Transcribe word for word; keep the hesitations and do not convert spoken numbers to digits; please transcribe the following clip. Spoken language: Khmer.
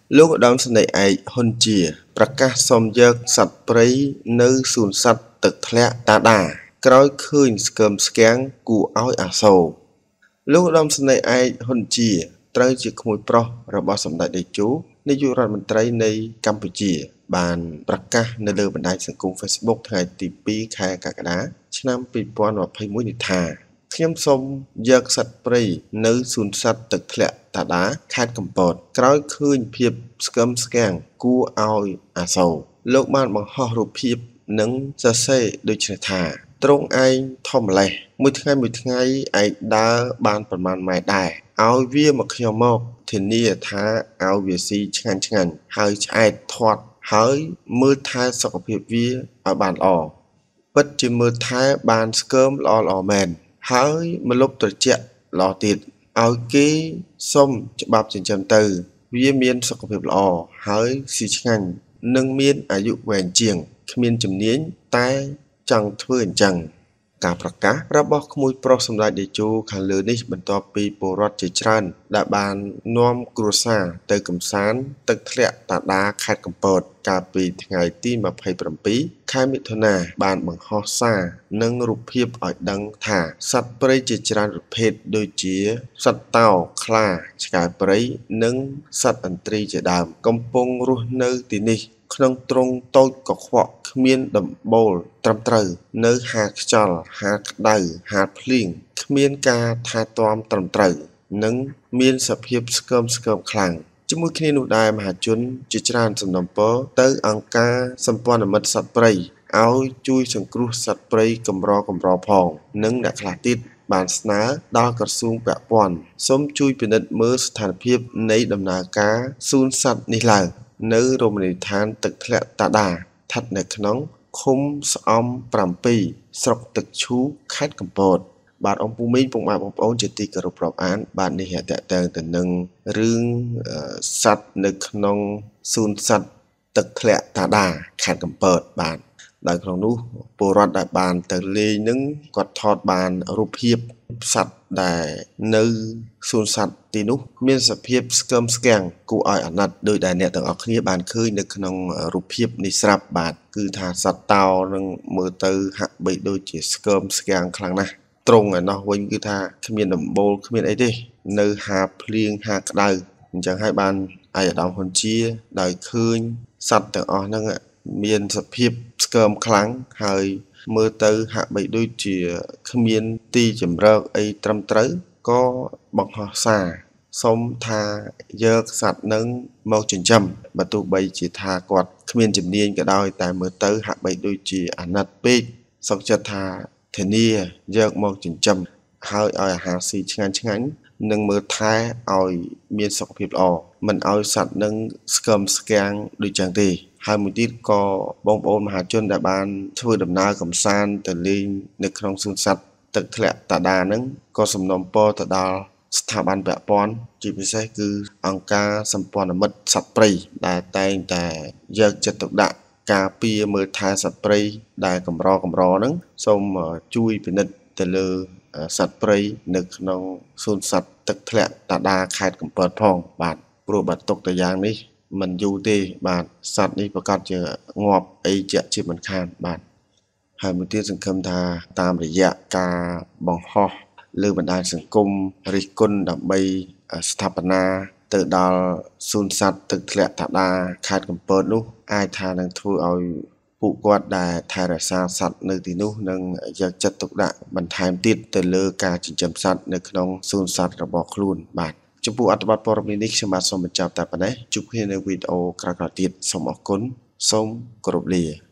លោកឧត្តមសេនីយ៍ឯកហ៊ុនជាប្រកាសសុំយកសត្វព្រៃនៅសួនសត្វទឹកធ្លាក់តាដាក្រោយឃើញស្គមស្គាំងគួរឲ្យអាសូរលោកឧត្តមសេនីយ៍ឯកហ៊ុនជាត្រូវជាក្មួយប្រុសរបស់សម្ដេចតេជោនាយករដ្ឋមន្ត្រីនៃកម្ពុជាបានប្រកាសនៅលើបណ្ដាញសង្គម Facebook ថ្ងៃទីពីរខែកក្កដាឆ្នាំពីរពាន់ម្ភៃមួយនេះថាខ្ញុំសូមយកសត្វព្រៃនៅសួនសត្វទឹកធ្លាក់តាដាខេត្តកំពតក្រោយឃើញភាពស្គមស្គាំងគួរឲ្យអាសូរលោកបានបង្ហោះរូបភាពនិងសរសេរដូចនេះថាត្រង់ឯងធំម្លេះមួយថ្ងៃមួយថ្ងៃឯងដើរបានប្រមាណម៉ែដែរឲ្យវាមកខ្ញុំមកធានាថាឲ្យវាស៊ីឆ្ងាញ់ឆ្ងាញ់ហើយឆ្អែតធាត់ហើយមើលថែសុខភាពវាឲ្យបានល្អពិតជាមើលថែបានស្គមល្អល្អមែនហើយមកលុបត្រជាក់ល្អទៀតឲ្យគេសុំច្បាប់ចិញ្ចឹមទៅវាមានសុខភាពល្អហើយស៊ីឆ្ងាញ់និងមានអាយុវែងជាងគ្មានជំនាញតែចង់ធ្វើអញ្ចឹងការប្រកាសរបស់ក្មួយប្រុសសម្ដេចតេជោខាងលើនេះបន្ទាប់ពីពលរដ្ឋជាច្រើនដែលបាននាំគ្រួសារទៅកំសាន្តទឹកធ្លាក់តាដាខេត្តកំពតកាលពីថ្ងៃទីម្ភៃប្រាំពីរខែមិថុនាបានបង្ហោះសារនិងរូបភាពឲ្យដឹងថាសត្វព្រៃជាច្រើនប្រភេទដូចជាសត្វតោខ្លាឆ្កែព្រៃនិងសត្វឥន្ទ្រីជាដើមកំពុងរស់នៅទីនេះក្នុងទ្រង់តូចកខ្វក់គ្មានដំបូលត្រឹមត្រូវនៅហាលខ្យល់ហាលក្តៅហាលភ្លៀងគ្មានការថែទាំត្រឹមត្រូវនិងមានសភាពស្គមស្គមខ្លាំងជាមួយគ្នានោះដែរមហាជនជាច្រើនសំណូមពរទៅអង្គការសម្ព័ន្ធមិត្តសត្វព្រៃឲ្យជួយសង្គ្រោះសត្វព្រៃកម្រកម្រផងនិងអ្នកខ្លះទៀតបានស្នើដល់ក្រសួងពាក់ព័ន្ធសូមជួយពិនិត្យមើលស្ថានភាពនៃដំណើរការសួនសត្វនេះឡើងនៅរមណីយដ្ឋានទឹកធ្លាក់តាដាស្ថិតនៅក្នុងឃុំស្អំប្រាំពីរស្រុកទឹកឈូខេត្តកំពតបាទអង្គភូមិពុកម៉ែបងប្អូនជាទីគោរពរាប់អានបាទនេះតកតើទៅនឹងរឿងសត្វនៅក្នុងសួនសត្វទឹកធ្លាក់តាដាខេត្តកំពតបាទដោយក្នុងនោះពលរដ្ឋដែលបានទៅលេងនឹងគាត់ថតបានរូបភាពសត្វដែលនៅសួនសត្វទីនោះមានសភាពស្គមស្គាំងគួរឲ្យអាណិតដោយដែលអ្នកទាំងអស់គ្នាបានឃើញនៅក្នុងរូបភាពនេះស្រាប់បាទគឺថាសត្វតោនឹងមើលទៅហាក់បីដូចជាស្គមស្គាំងខ្លាំងណាស់ត្រង់ឯណោះវិញគឺថាគ្មានដំបូលគ្មានអីទេនៅហាភ្លៀងហាក្តៅអញ្ចឹងហើយបានអាយឧត្តមហ៊ុនជាដោយឃើញសត្វទាំងអស់ហ្នឹងមានសភាពស្គមខ្លាំងហើយមើលទៅហាក់បីដូចជាគ្មានទីជម្រកអីត្រឹមត្រូវក៏បង្ហោះសារសុំថាយកសត្វនឹងមកចិញ្ចឹមបើទោះបីជាថាគាត់គ្មានជំនាញក៏ដោយតែមើលទៅហាក់បីដូចជាអាណិតពេកសុខចិត្តថាធានាយកមកចិញ្ចឹមហើយឲ្យអាហារស៊ីឆ្ងាញ់ឆ្ងាញ់និងមើលថែឲ្យមានសុខភាពល្អមិនឲ្យសត្វនឹងស្គមស្គាំងដូចចឹងទេហើយមួយទៀតក៏បងប្អូនមហាជនដែលបានធ្វើដំណើរកម្សាន្តទៅលេងនៅក្នុងសួនសត្វទឹកធ្លាក់តាដាហ្នឹងក៏សំណូមពរទៅដល់ស្ថាប័នពាក់ព័ន្ធជាពិសេសគឺអង្គការសម្ព័ន្ធមិត្តសត្វព្រៃដែលតែងតែយកចិត្តទុកដាក់ការពារមើលថែសត្វព្រៃដែលកម្រកម្រហ្នឹងសូមជួយពិនិត្យទៅលើសត្វព្រៃនៅក្នុងសួនសត្វទឹកធ្លាក់តាដាខេត្តកំពតផងបាទព្រោះបើទុកទៅយ៉ាងនេះមិនយូរទេបាទសត្វនេះប្រកាសជាងាប់អីជាក់ជាមិនខានបាទហើយមួយទៀតសង្ឃឹមថាតាមរយៈការបង្ហោះលើបណ្ដាញសង្គមរិះគន់ដើម្បីស្ថាបនាទៅដល់សួនសត្វទឹកធ្លាក់តាដាខេត្តកំពតនោះអាចថានឹងធ្វើឲ្យពួកគាត់ដែលថែរក្សាសត្វនៅទីនោះនឹងយកចិត្តទុកដាក់បន្ថែមទៀតទៅលើការចិញ្ចឹមសត្វនៅក្នុងសួនសត្វរបស់ខ្លួនបាទចំពោះអត្ថបទព័ត៌មាននេះខ្ញុំបាទសូមបញ្ចប់តែប៉ុណ្ណេះជួបគ្នានៅវីដេអូក្រោយៗទៀតសូមអរគុណសូមគោរពលា